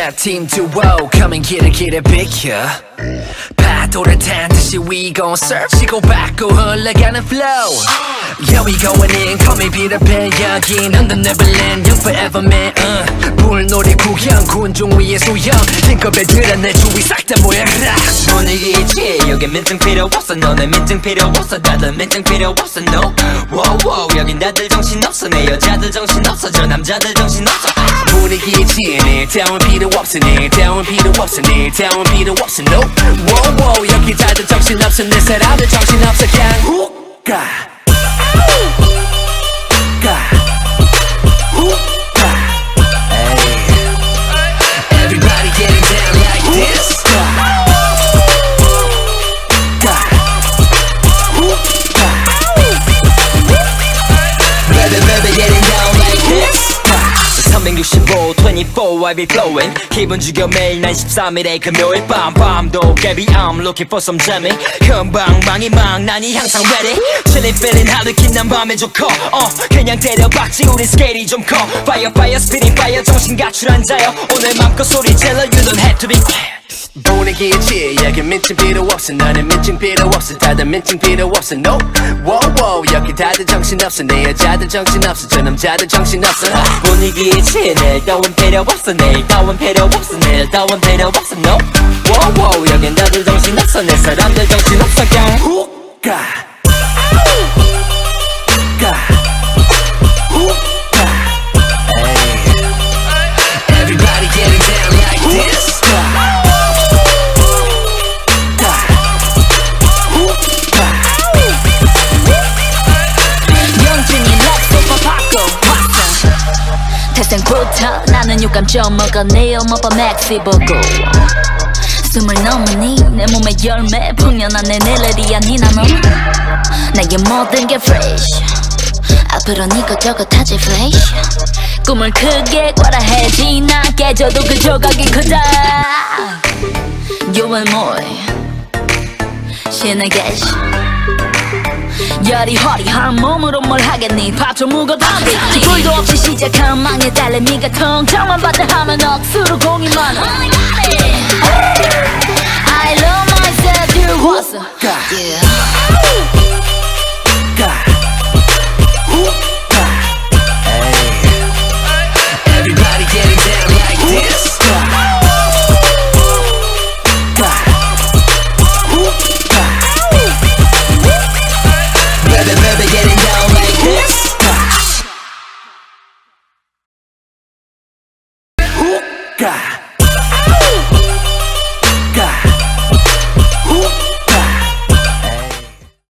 cat team duo come and get it 비켜 파도를 탄 듯이 we gon' surf 치고받고 흘러가는 flow Yeah we going in call me Peter Pan 여긴 the Neverland young forever man 물놀이 구경 군중 위에 수영 팅커벨들은 내 주위 싹 다 모여라 분위기지 여긴 민증 필요 없어 너네 민증 필요 없어 다들 민증 필요 없어 no wow 여긴 다들 정신없어 내 여자들 정신없어 저 남자들 정신없어 분위기지 내 다운 필요 없어 내 다운 필요 없어 내 다운 필요 없어 no wow 여기 다들 정신없어 내 사람들 정신없어 그냥 훅 가 Everybody getting down like this Baby getting down like this 365, 24 I be flowing 기분 죽여 매일 난 13일에 금요일 밤도 깨비 I'm looking for some 재미 금방망이 막 난이 항상 ready Chillin' feeling how 느낀 난 밤에 좋고 그냥 때려박지 우린 스케일이 좀 커 Fire fire spitting fire 정신 갖출 앉아요 오늘 맘껏 소리 질러 You don't have to be 분위기지 여기 민증 필요 없어 나는 민증 필요 없어 다들 민증 필요 없어 no wow 여기 다들 정신없어 내 여자들 정신없어 저 남자들 정신없어 분위기지 내 따윈 필요 없어 내 따윈 필요 없어 내 따윈 필요 없어 no wow 여긴 다들 정신없어 내 사람들 정신없어 그냥 훅 가 Everybody getting down like this 태생부터 나는 육감점 먹어 내일 먹어 맥시 보고 숨을 넘으니 내 몸의 열매 풍년한 내 멜로디 아니나 너 나의 모든 게 fresh 앞으로 이것저것 하지 flash 꿈을 크게 꿔라 해지 나 깨져도 그 조각이 크다 You and more 신의 계시 열이 허리한 몸으로 뭘 하겠니 밥좀 묵어던지 기술도 없이 시작한 망에 달래 네가 통장만 받다 하면 억수로 공이 많아 I love myself you was